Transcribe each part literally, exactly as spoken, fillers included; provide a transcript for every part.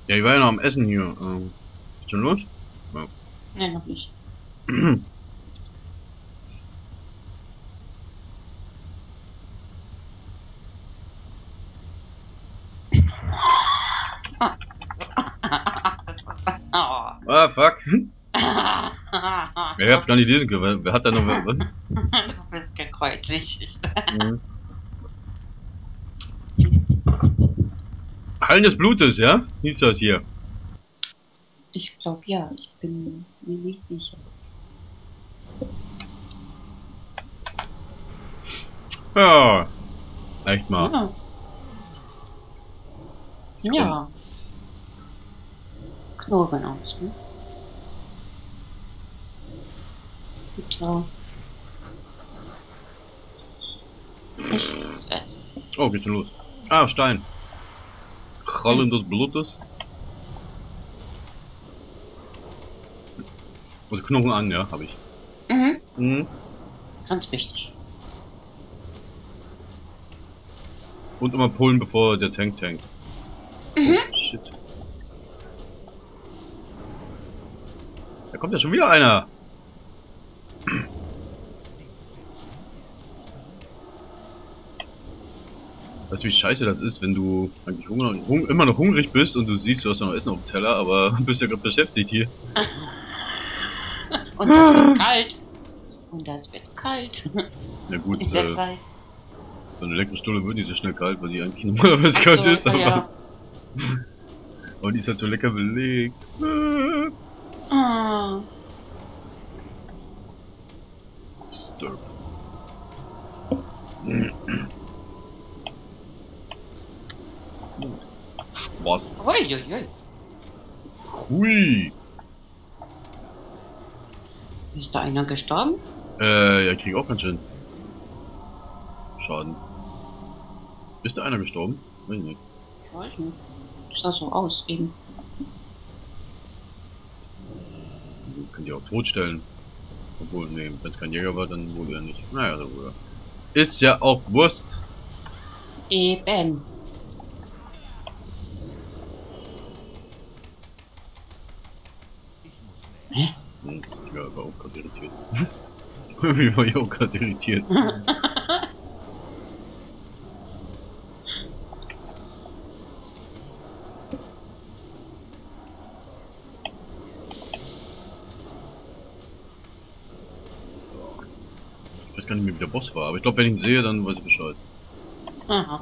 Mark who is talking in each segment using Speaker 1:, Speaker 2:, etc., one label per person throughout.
Speaker 1: Ja, ich war ja noch am Essen hier. Ähm, ist schon los? Ja.
Speaker 2: Nein, noch nicht. Oh.
Speaker 1: Ah, fuck. Ja, ich hab's gar nicht lesen können. Wer, wer hat da noch... Was?
Speaker 2: Du bist gekreuzigt.
Speaker 1: Mhm. Hallen des Blutes, ja? Hieß das hier.
Speaker 2: Ich glaube ja, ich bin mir nicht sicher.
Speaker 1: Ja. Echt mal.
Speaker 2: Ja. Ja. Knurren aus, ne? So. Nichts essen.
Speaker 1: Oh, geht schon los. Ah, Stein. Krallen des Blutes. Und Knochen an, ja, habe ich.
Speaker 2: Mhm.
Speaker 1: Mhm.
Speaker 2: Ganz wichtig.
Speaker 1: Und immer pullen, bevor der Tank tankt.
Speaker 2: Mhm.
Speaker 1: Oh, shit. Da kommt ja schon wieder einer. Weißt du, wie scheiße das ist, wenn du eigentlich Hunger, hung, immer noch hungrig bist und du siehst, du hast noch Essen auf dem Teller, aber bist ja gerade beschäftigt hier.
Speaker 2: Und das wird kalt. Und das wird kalt.
Speaker 1: Na gut,
Speaker 2: In der
Speaker 1: äh,
Speaker 2: Zeit.
Speaker 1: so eine leckere Stulle wird nicht so schnell kalt, weil die eigentlich normalerweise kalt
Speaker 2: So,
Speaker 1: ist, aber,
Speaker 2: ja.
Speaker 1: aber die ist halt so lecker belegt.
Speaker 2: Ah.
Speaker 1: Stirb. Was?
Speaker 2: Uiuiui.
Speaker 1: Hui.
Speaker 2: Ist da einer gestorben?
Speaker 1: Äh, ja, ich krieg auch ganz schön Schaden. Ist da einer gestorben? Weiß ich nicht.
Speaker 2: Ich weiß nicht. Das sah so aus eben.
Speaker 1: Könnt ihr auch totstellen. Obwohl, nee, wenn es kein Jäger war, dann wohl eher nicht. Naja, so wohl. Ist ja auch Wurst.
Speaker 2: Eben. Hä?
Speaker 1: Hm, ich war aber auch gerade irritiert. Irgendwie war ich auch gerade irritiert. Ich weiß gar nicht mehr, wie der Boss war, aber ich glaube, wenn ich ihn sehe, dann weiß ich Bescheid.
Speaker 2: Aha.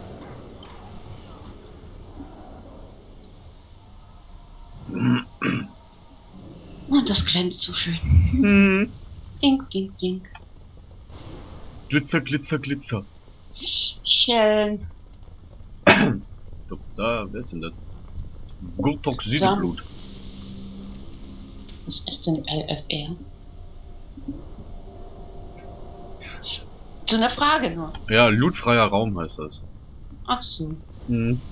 Speaker 2: Und das glänzt so schön.
Speaker 1: Hm.
Speaker 2: Ding, ding, ding.
Speaker 1: Glitzer, Glitzer, Glitzer.
Speaker 2: Schön.
Speaker 1: Doch, da, wer ist denn das? Goldtoxideblut.
Speaker 2: Was ist denn L F R? So eine Frage nur.
Speaker 1: Ja, lootfreier Raum heißt das.
Speaker 2: Ach so.
Speaker 1: Hm.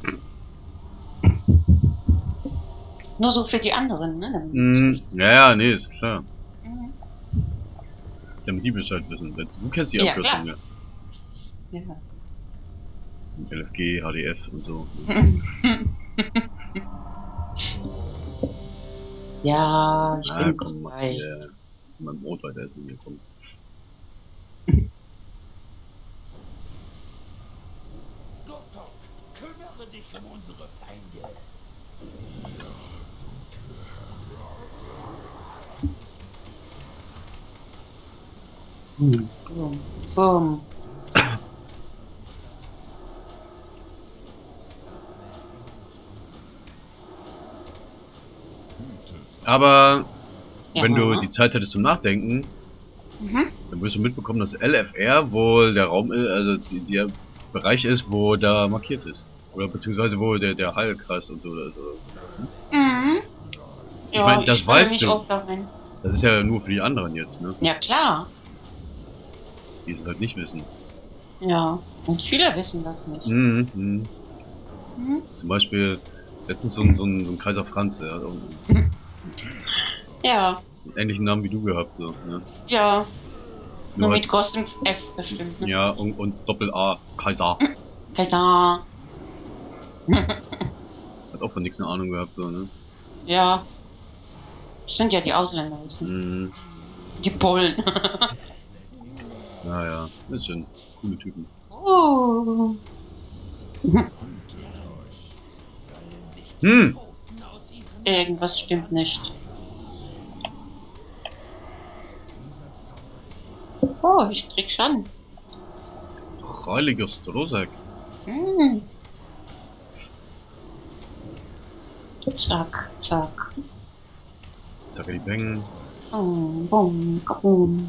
Speaker 2: Nur so für die anderen, ne?
Speaker 1: Hm. Ja, ja, nee, ist klar.
Speaker 2: Mhm.
Speaker 1: Damit die Bescheid wissen. Du kennst die
Speaker 2: Ja,
Speaker 1: Abkürzung, ja.
Speaker 2: Ja.
Speaker 1: L F G, H D F und so.
Speaker 2: Ja, ich
Speaker 1: Ah,
Speaker 2: bin
Speaker 1: komm, mach
Speaker 2: bereit.
Speaker 1: hier mein Brot weiter essen, hier, komm.
Speaker 3: Gottok, kümmere dich um unsere Feinde.
Speaker 2: Hm. Boom. Boom.
Speaker 1: Aber
Speaker 2: Ja.
Speaker 1: wenn du die Zeit hättest zum Nachdenken,
Speaker 2: Mhm.
Speaker 1: dann wirst du mitbekommen, dass L F R wohl der Raum ist, also die, der Bereich ist, wo da markiert ist. Oder beziehungsweise wo der, der Heilkreis und so. Also,
Speaker 2: Mhm.
Speaker 1: Ich meine, das
Speaker 2: ich will
Speaker 1: weißt
Speaker 2: nicht
Speaker 1: du.
Speaker 2: oft darin.
Speaker 1: das ist ja nur für die anderen jetzt, ne?
Speaker 2: Ja, klar.
Speaker 1: Die es halt nicht wissen.
Speaker 2: Ja. Und viele wissen das nicht.
Speaker 1: Mhm, mhm.
Speaker 2: Mhm.
Speaker 1: Zum Beispiel letztens so ein, so ein, so ein Kaiser Franz, der hat auch einen
Speaker 2: Ja.
Speaker 1: ähnlichen Namen wie du gehabt, so, ne?
Speaker 2: Ja. Nur
Speaker 1: Nur
Speaker 2: mit großem F bestimmt. Ne?
Speaker 1: Ja, und, und Doppel A, Kaiser.
Speaker 2: Tada.
Speaker 1: Hat auch von nichts eine Ahnung gehabt, so, ne?
Speaker 2: Ja. Das sind ja die Ausländer. Das sind
Speaker 1: Mhm.
Speaker 2: die Polen.
Speaker 1: Naja, das sind coole Typen.
Speaker 2: Oh.
Speaker 1: Hm!
Speaker 2: Irgendwas stimmt nicht. Oh, ich krieg schon.
Speaker 1: Heiliger Strozek.
Speaker 2: Hm. Zack, zack.
Speaker 1: Zacke die Bängen.
Speaker 2: Oh, boom, boom.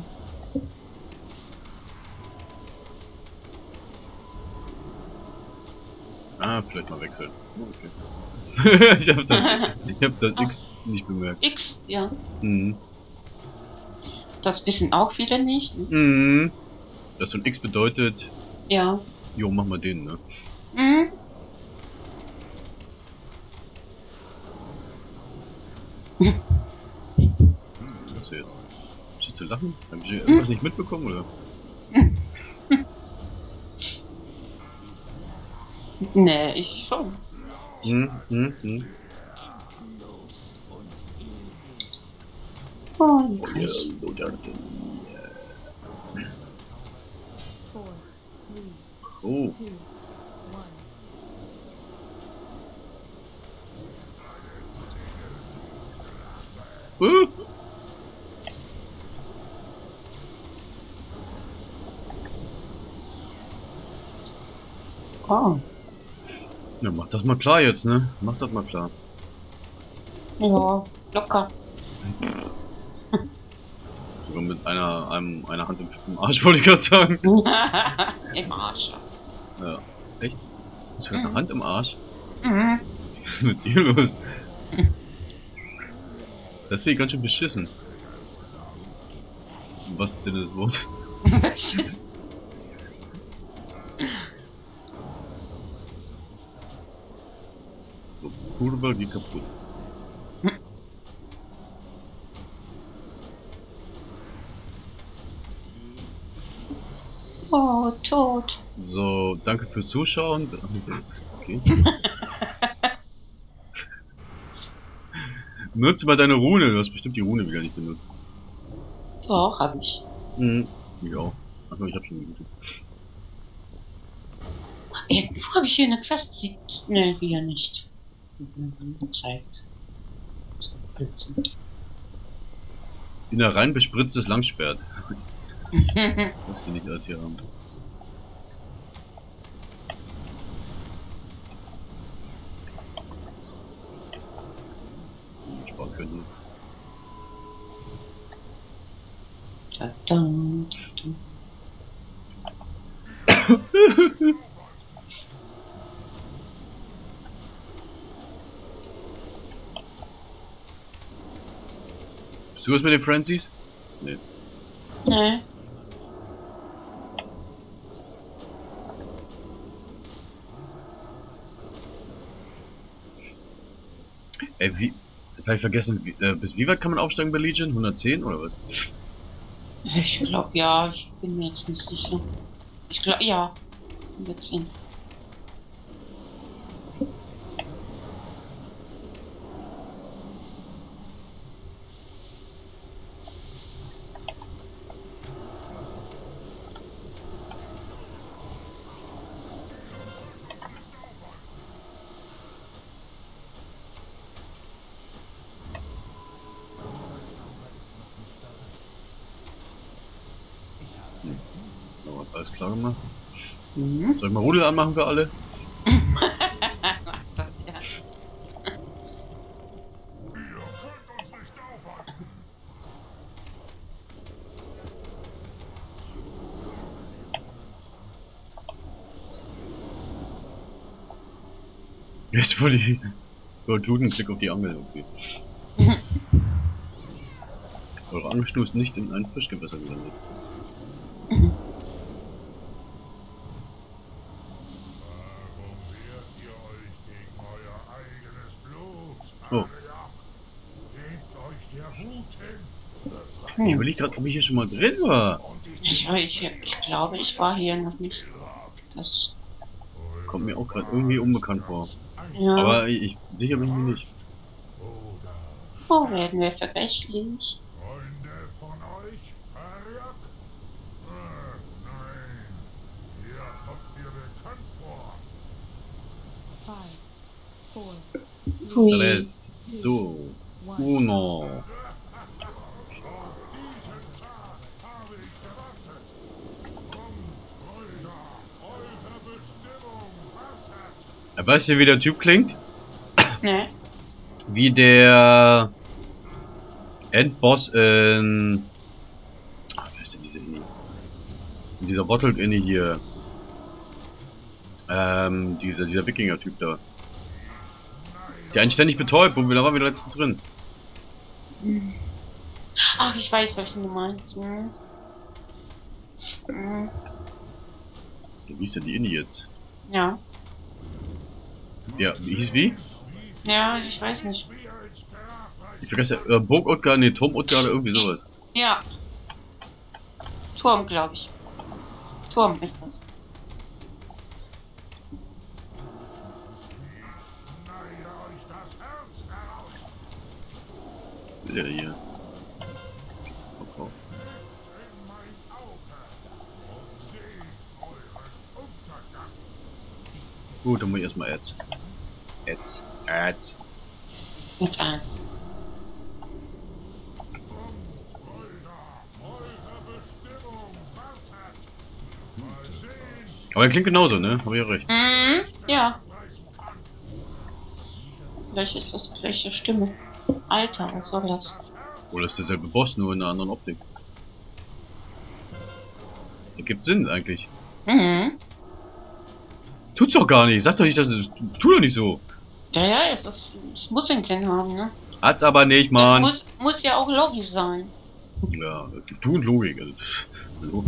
Speaker 1: Ah, vielleicht mal wechseln. Oh, okay. ich hab das, ich hab das X nicht bemerkt.
Speaker 2: X, ja.
Speaker 1: Mhm.
Speaker 2: Das wissen auch viele nicht. Ne?
Speaker 1: Mhm. Das so ein X bedeutet,
Speaker 2: Ja.
Speaker 1: jo, mach mal den, ne?
Speaker 2: Mhm.
Speaker 1: Was ist jetzt? Ist das zu lachen? Hab ich irgendwas nicht mitbekommen, oder?
Speaker 2: Nee, ich schon.
Speaker 1: Hm, hm, hm.
Speaker 2: Oh,
Speaker 1: Feuer,
Speaker 2: okay.
Speaker 1: Loderten.
Speaker 4: Four, three,
Speaker 1: Oh.
Speaker 4: two, one.
Speaker 1: Uh.
Speaker 2: Oh.
Speaker 1: Ja, mach das mal klar jetzt, ne? Mach das mal klar.
Speaker 2: Ja, locker.
Speaker 1: Sogar mit einer, einem, einer Hand im, im Arsch, wollte ich gerade sagen.
Speaker 2: Im Arsch.
Speaker 1: Ja. Echt? Hast du eine Hand im Arsch?
Speaker 2: Mhm.
Speaker 1: Was ist mit dir los? Das finde ich ganz schön beschissen. Im wahrsten Sinne des Wortes. So, Kurva, geh kaputt.
Speaker 2: Oh, tot.
Speaker 1: So, danke fürs Zuschauen. Okay. Nutze mal deine Rune, du hast bestimmt die Rune wieder nicht benutzt.
Speaker 2: Doch, hab ich.
Speaker 1: Mhm. Ich auch. Achso, ich hab schon gemutet.
Speaker 2: Irgendwo habe ich hier eine Quest. Sieht. Ne, wieder nicht. Gezeigt. So, Blitzen.
Speaker 1: In der rein bespritztes Langschwert. Musst du nicht als hier haben. Sparen können.
Speaker 2: Da, da, da.
Speaker 1: Bist du was mit den Frenzies? Nee.
Speaker 2: Ne.
Speaker 1: Ey, wie. Jetzt hab ich vergessen, wie, äh, bis wie weit kann man aufsteigen bei Legion? hundertzehn oder was?
Speaker 2: Ich glaube, ja, ich bin mir jetzt nicht sicher. Ich glaube, ja. hundertzehn.
Speaker 1: Aber alles klar gemacht.
Speaker 2: Mhm.
Speaker 1: Soll ich mal Rudel anmachen für alle?
Speaker 2: Das, ja.
Speaker 1: Jetzt wollte ich. Gluten, Klick auf die Angel, okay. Eure Angelschnur ist nicht in ein Fischgewässer gelandet. Oh. Ich überlege gerade, ob ich hier schon mal drin war.
Speaker 2: Ich, ich, ich glaube, ich war hier noch nicht. Das.
Speaker 1: Kommt mir auch gerade irgendwie unbekannt vor.
Speaker 2: Ja.
Speaker 1: Aber ich, ich sicher bin ich mir nicht.
Speaker 2: Oh, werden wir vergleichlich.
Speaker 3: Freunde von euch, Ariak? Äh, nein. Ihr kommt mir bekannt vor.
Speaker 4: Five, four,
Speaker 2: Hui.
Speaker 1: Tres, dos,
Speaker 4: one.
Speaker 1: uno.
Speaker 3: Auf diesen Tag habe ich gewartet. Kommt, Brüder, eure Bestimmung wartet.
Speaker 1: Weißt du, wie der Typ klingt?
Speaker 2: Ne?
Speaker 1: Wie der Endboss in... Ah, wer ist denn diese Inni? In dieser Bottle Inni hier. Ähm, dieser, dieser Wikinger-Typ da. Der einen ständig betäubt, wo wir da waren wir letztens drin.
Speaker 2: Ach, ich weiß, welchen du meinst. Hm. Hm.
Speaker 1: Wie ist denn die Inni jetzt?
Speaker 2: Ja.
Speaker 1: Ja, wie hieß wie?
Speaker 2: Ja, ich weiß nicht.
Speaker 1: Ich vergesse, äh, Burg Utgar, nee, Turm Utgar oder irgendwie sowas.
Speaker 2: Ja. Turm, glaube ich. Turm ist das.
Speaker 3: Schneide euch das Herz heraus.
Speaker 1: Ist der hier? Oh, oh.
Speaker 3: In mein Auge und seht euren Untergang.
Speaker 1: Gut, dann muss ich erstmal Ads. Ads. Ads.
Speaker 2: Mit eins.
Speaker 1: Aber er klingt genauso, ne? Hab ich ja recht.
Speaker 2: Mhm. Ja. Vielleicht ist das gleiche Stimme. Alter, was soll das?
Speaker 1: Oder ist derselbe Boss, nur in einer anderen Optik? Ergibt Sinn eigentlich.
Speaker 2: Mhm.
Speaker 1: Tut's doch gar nicht. Sag doch nicht, dass es. Tu doch nicht so.
Speaker 2: Ja, ja, es, ist, es muss einen Sinn haben, ne?
Speaker 1: Hat's aber nicht,
Speaker 2: Es
Speaker 1: Mann.
Speaker 2: muss, muss ja auch logisch sein.
Speaker 1: Ja, du und Logik. Also, hallo.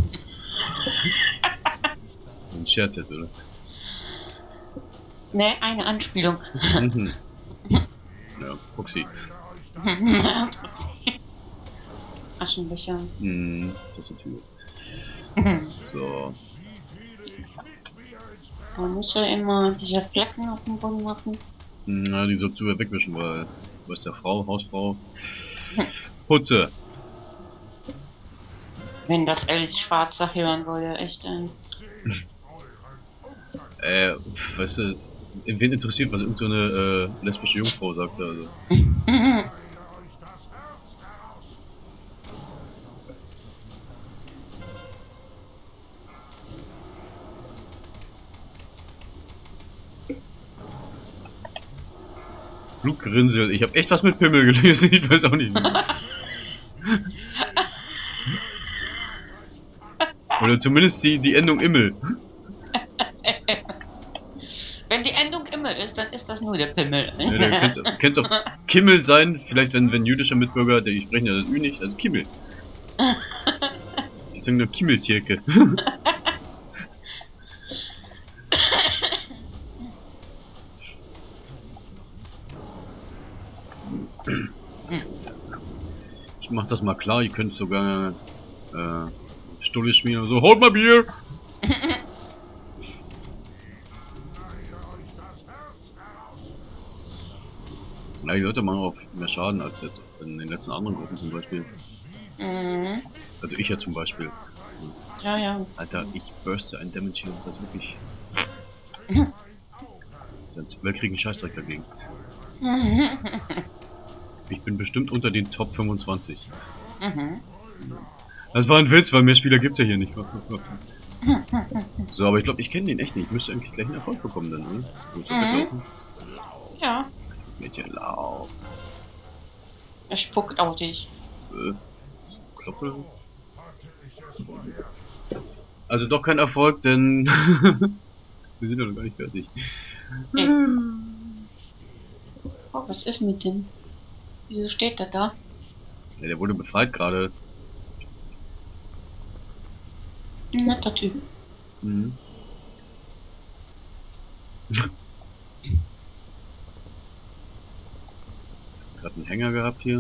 Speaker 1: Ein Scherz jetzt, oder?
Speaker 2: Ne, eine Anspielung.
Speaker 1: Mhm. Ja, Proxy.
Speaker 2: Aschenbecher.
Speaker 1: Hm, Tastatur. So.
Speaker 2: Man muss ja immer diese Flecken auf dem Boden machen.
Speaker 1: Na, die soll zu wegwischen, weil. Du bist ja Frau, Hausfrau. Putze.
Speaker 2: Wenn das Alice Schwarzer hören würde, echt ein.
Speaker 1: Äh, weißt du, wen interessiert, was irgend so eine äh, lesbische Jungfrau sagt, also. Blutgerinnsel, ich habe echt was mit Pimmel gelesen, ich weiß auch nicht mehr. Oder zumindest die, die Endung Immel.
Speaker 2: Wenn die Endung Immel ist, dann ist das nur der Pimmel.
Speaker 1: Ja, da könnte es auch Kimmel sein, vielleicht wenn, wenn jüdischer Mitbürger, die sprechen ja das Ü nicht, also Kimmel. Die sagen nur Kimmeltierke. Ich mach das mal klar, ihr könnt sogar äh, Stulle schmieren und so. Holt mal Bier! Ja, die Leute machen auch mehr Schaden als jetzt in den letzten anderen Gruppen zum Beispiel.
Speaker 2: Mhm.
Speaker 1: Also ich ja zum Beispiel.
Speaker 2: Ja, ja.
Speaker 1: Alter, ich burste ein Damage hier und das wirklich. Sonst Weltkrieg ein Scheißdreck dagegen. Ich bin bestimmt unter den Top fünfundzwanzig.
Speaker 2: Mhm.
Speaker 1: Das war ein Witz, weil mehr Spieler gibt's ja hier nicht. So, aber ich glaube, ich kenne den echt nicht. Ich müsste eigentlich gleich einen Erfolg bekommen dann, oder? Muss ich weglaufen?
Speaker 2: Ja.
Speaker 1: Mädchen, lauf.
Speaker 2: Er spuckt auf dich.
Speaker 1: Äh, Kloppe. Also doch kein Erfolg, denn wir sind ja noch gar nicht fertig.
Speaker 2: Hey. Oh, was ist mit dem? Wieso steht er da?
Speaker 1: Ja, der wurde befreit gerade.
Speaker 2: Ein netter Typ.
Speaker 1: Mhm. Gerade einen Hänger gehabt hier.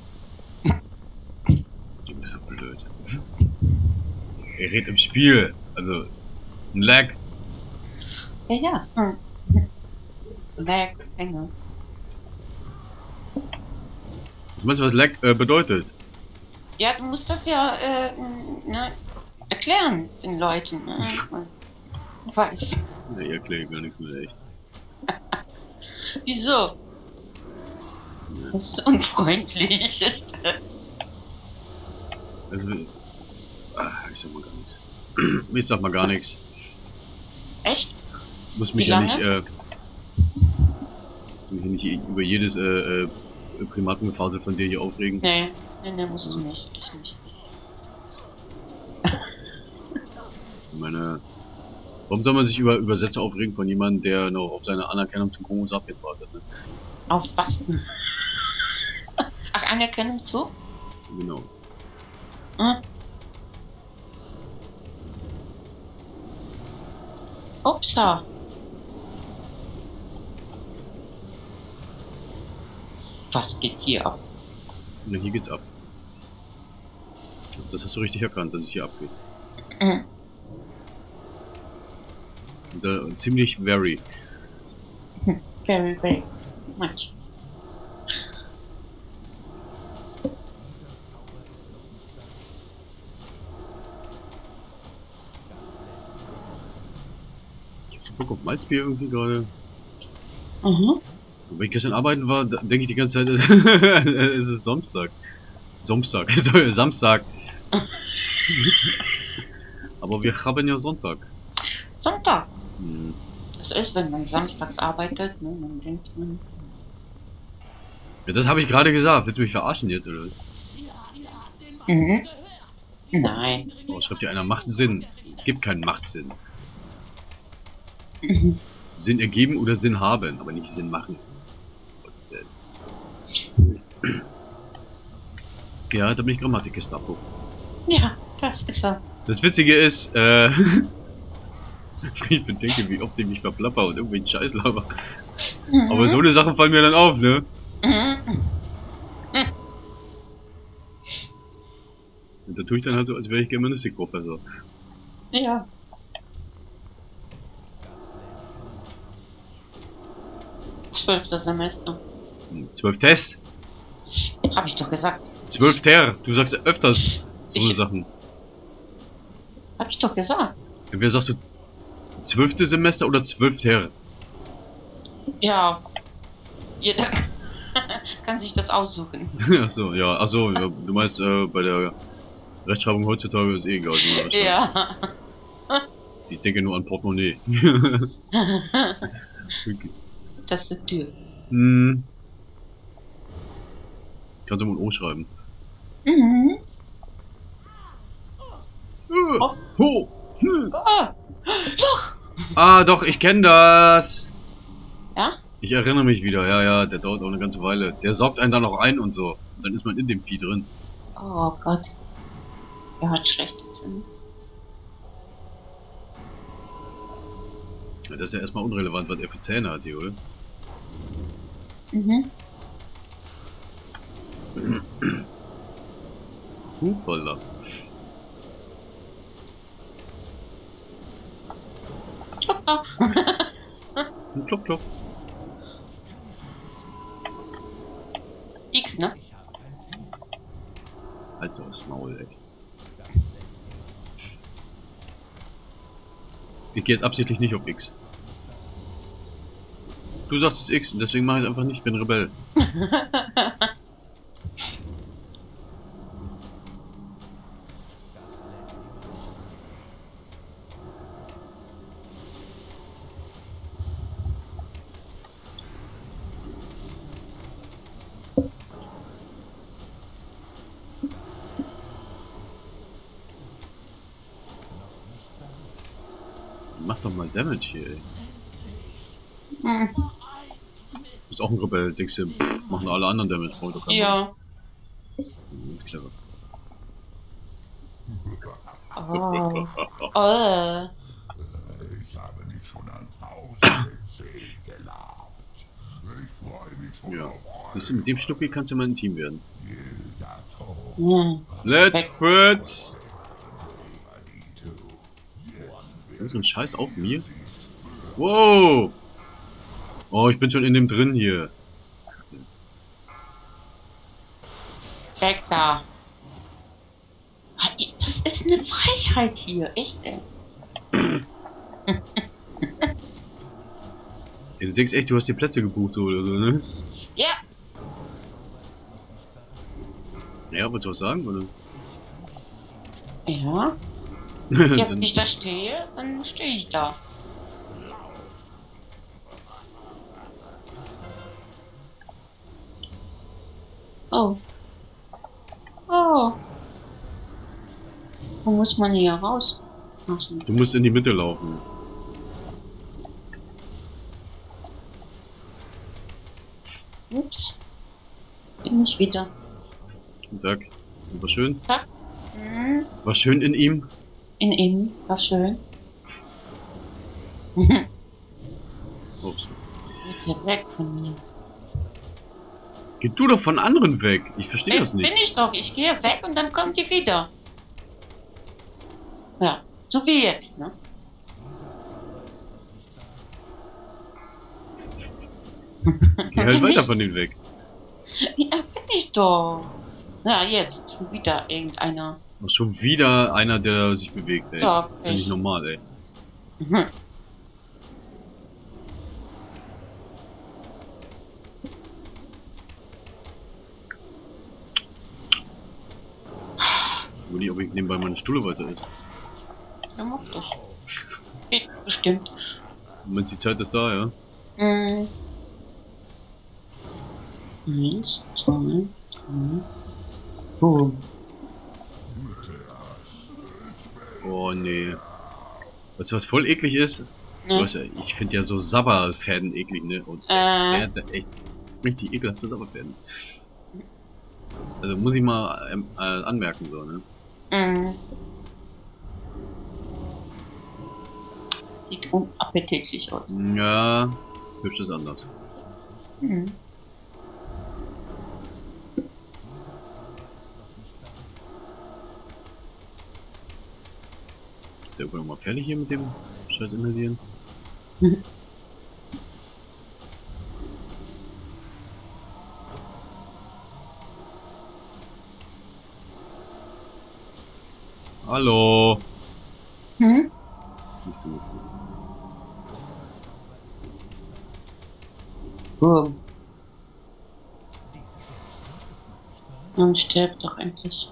Speaker 1: Du bist so blöd. Er redet im Spiel. Also ein Lag.
Speaker 2: Ja, ja. Hm. Lag, Enge.
Speaker 1: Was meinst du, was Lag äh, bedeutet?
Speaker 2: Ja, du musst das ja äh, ne, erklären den Leuten. Ne? Ich weiß.
Speaker 1: Nee, ich erkläre gar nichts mehr echt.
Speaker 2: Wieso? Das ist unfreundlich.
Speaker 1: Also, ah, ich sag mal gar nichts. Ich sag mal gar nichts.
Speaker 2: Echt?
Speaker 1: Muss mich
Speaker 2: Wie
Speaker 1: ja
Speaker 2: lange?
Speaker 1: nicht, äh, muss mich nicht über jedes, äh, äh, Primatengefasel von dir hier aufregen.
Speaker 2: Nee, nee, nee, musst du nicht. Ich nicht.
Speaker 1: Ich meine, warum soll man sich über Übersetzer aufregen von jemandem, der noch auf seine Anerkennung zum Homo sapiens wartet, ne?
Speaker 2: Auf was denn? Ach, Anerkennung zu?
Speaker 1: Genau.
Speaker 2: Hm? Upsa. Was geht hier ab?
Speaker 1: Na, hier geht's ab. Das hast du richtig erkannt, dass es hier abgeht.
Speaker 2: Mhm.
Speaker 1: Und, äh, ziemlich very.
Speaker 2: Very, very much.
Speaker 1: Ich hab so Bock auf Malzbier irgendwie gerade.
Speaker 2: Mhm.
Speaker 1: Und wenn ich gestern arbeiten war, denke ich die ganze Zeit, es ist Samstag. Samstag, sorry, Samstag. Aber wir haben ja Sonntag.
Speaker 2: Sonntag.
Speaker 1: Hm.
Speaker 2: Das ist, wenn man samstags arbeitet, ne, dann denkt man.
Speaker 1: Ja, das habe ich gerade gesagt. Willst du mich verarschen jetzt, oder?
Speaker 2: Mhm. Nein.
Speaker 1: Oh, schreibt dir einer, macht Sinn. Gibt keinen Machtsinn.
Speaker 2: Mhm.
Speaker 1: Sinn ergeben oder Sinn haben, aber nicht Sinn machen. Ja, da bin ich Grammatik-Gestapo.
Speaker 2: Ja, das ist er.
Speaker 1: Das Witzige ist, äh, ich bedenke, wie oft ich mich verplapper und irgendwelchen Scheiß laber.
Speaker 2: Mhm.
Speaker 1: Aber so eine Sachen fallen mir dann auf, ne?
Speaker 2: Mhm.
Speaker 1: Und da tue ich dann halt so, als wäre ich Germanistik-Professor.
Speaker 2: Ja. Zwölfter Semester.
Speaker 1: Hm, Zwölf Tests?
Speaker 2: Hab ich doch gesagt.
Speaker 1: Zwölf Ter! Du sagst öfters so eine
Speaker 2: Ich-
Speaker 1: Sachen.
Speaker 2: Hab ich doch gesagt.
Speaker 1: Entweder sagst du zwölfte Semester oder zwölf Ter.
Speaker 2: Ja. Jeder kann sich das aussuchen.
Speaker 1: Achso, ja, achso, ja, du meinst, äh, bei der Rechtschreibung heutzutage ist eh egal, wie man rechtschreibt.
Speaker 2: Ja.
Speaker 1: Ich denke nur an Portemonnaie. Okay.
Speaker 2: Das ist die Tür.
Speaker 1: Hm. Kannst du mal ein O schreiben.
Speaker 2: Mhm.
Speaker 1: Äh,
Speaker 2: Oh.
Speaker 1: Ho. Hm.
Speaker 2: Oh. Loch!
Speaker 1: Ah, doch, ich kenne das.
Speaker 2: Ja?
Speaker 1: Ich erinnere mich wieder, ja, ja, der dauert auch eine ganze Weile. Der saugt einen dann auch ein und so. Und dann ist man in dem Vieh drin.
Speaker 2: Oh Gott. Er hat schlechte Zähne.
Speaker 1: Ja, das ist ja erstmal unrelevant, was er für Zähne hat hier, oder?
Speaker 2: Mhm.
Speaker 1: Hupala.
Speaker 2: Hoppla.
Speaker 1: Klopp, klopp.
Speaker 2: X, ne?
Speaker 1: Halt doch das Maul, echt. Ich gehe jetzt absichtlich nicht auf X. Du sagst es X und deswegen mache ich es einfach nicht, ich bin Rebell. Mach doch mal Damage hier, ey.
Speaker 2: Hm.
Speaker 1: Du bist auch ein Rebell, denkst du, pff, machen alle anderen Damage, brauche ich doch keinen.
Speaker 2: Ja.
Speaker 1: Ganz clever.
Speaker 2: Oh. Oh.
Speaker 3: Ich habe mich schon an tausend zehn gelabt. Ich freue mich schon
Speaker 1: Ja.
Speaker 3: auf
Speaker 1: Siehst du, mit dem Schnucki kannst du mal ein Team werden.
Speaker 3: jeder Tod.
Speaker 2: Hm.
Speaker 1: Let's Fritz!
Speaker 3: Jetzt
Speaker 1: So ein Scheiß auf mir? Wow! Oh, ich bin schon in dem drin hier.
Speaker 2: Weg da. Das ist eine Frechheit hier, echt, ey.
Speaker 1: Ja, du denkst echt, du hast die Plätze gebucht so oder so, ne?
Speaker 2: Ja.
Speaker 1: Ja, wolltest du was sagen, oder?
Speaker 2: Ja. Jetzt,
Speaker 1: Dann,
Speaker 2: wenn ich da stehe, dann stehe ich da. Oh. Oh. Wo muss man hier raus? Ach so.
Speaker 1: du musst in die Mitte laufen.
Speaker 2: Ups. Bin ich wieder.
Speaker 1: Sag, war schön.
Speaker 2: Zack. Hm.
Speaker 1: War schön in ihm.
Speaker 2: In ihm. War schön.
Speaker 1: Ups.
Speaker 2: Ist ja weg von mir.
Speaker 1: Geh du doch von anderen weg. Ich verstehe das
Speaker 2: Jetzt
Speaker 1: nicht.
Speaker 2: bin ich doch. Ich gehe weg und dann kommt die wieder. Ja. So wie jetzt, ne?
Speaker 1: Geh halt
Speaker 2: Bin
Speaker 1: weiter
Speaker 2: ich-
Speaker 1: von denen weg.
Speaker 2: Ja, bin ich doch. Ja, jetzt. Schon wieder irgendeiner.
Speaker 1: Ach, schon wieder einer, der sich bewegt, ey.
Speaker 2: Ja,
Speaker 1: ist ja nicht
Speaker 2: ich.
Speaker 1: normal, ey.
Speaker 2: Mhm.
Speaker 1: Nur nicht, ob ich nebenbei meine Stulle weiter ist.
Speaker 2: Ja, mach das. Geht bestimmt.
Speaker 1: Wenn die Zeit ist da, ja.
Speaker 2: Mhm. Eins, zwei, drei. Boom.
Speaker 1: Oh nee. Weißt du, was voll eklig ist? Du
Speaker 2: Ne?
Speaker 1: weißt ja, ich finde ja so Sabberfäden eklig, ne? Und der
Speaker 2: Äh,
Speaker 1: hat echt richtig ekelhafte Sabberfäden. Also muss ich mal ähm, äh, anmerken, so, ne?
Speaker 2: mh. Sieht unappetitlich aus.
Speaker 1: Ja, hübsch ist anders.
Speaker 2: Mhm.
Speaker 1: Ist der irgendwann mal fertig hier mit dem Scheiß inhalieren?
Speaker 2: Mhm.
Speaker 1: Hallo!
Speaker 2: Hm?
Speaker 1: Nicht du.
Speaker 2: Boom. Und stirbt doch endlich.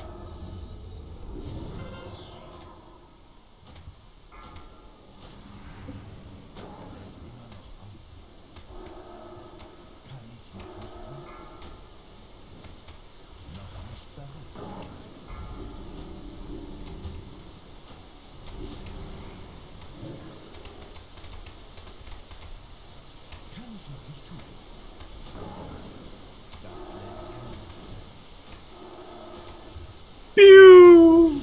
Speaker 1: Piu!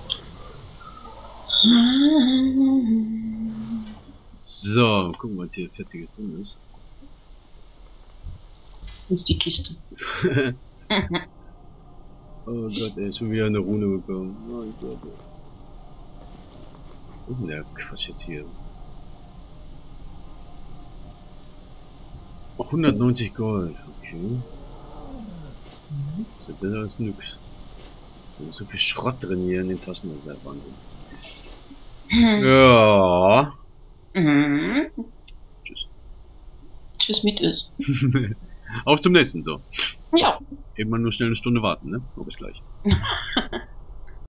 Speaker 1: So, gucken wir, was hier fertig drin ist.
Speaker 2: Das ist die Kiste.
Speaker 1: Oh Gott, ey, schon wieder eine Rune bekommen. Oh Gott, ey. Was ist denn der Quatsch jetzt hier? Oh, hundertneunzig Gold, okay. Das ist ja besser als nix. Da ist so viel Schrott drin hier in den Taschen, das ist ja Wahnsinn. Ja.
Speaker 2: Mhm.
Speaker 1: Tschüss.
Speaker 2: Tschüss mit ist.
Speaker 1: Auf zum nächsten, so.
Speaker 2: Ja.
Speaker 1: Eben mal nur schnell eine Stunde warten, ne? Oh, bis gleich.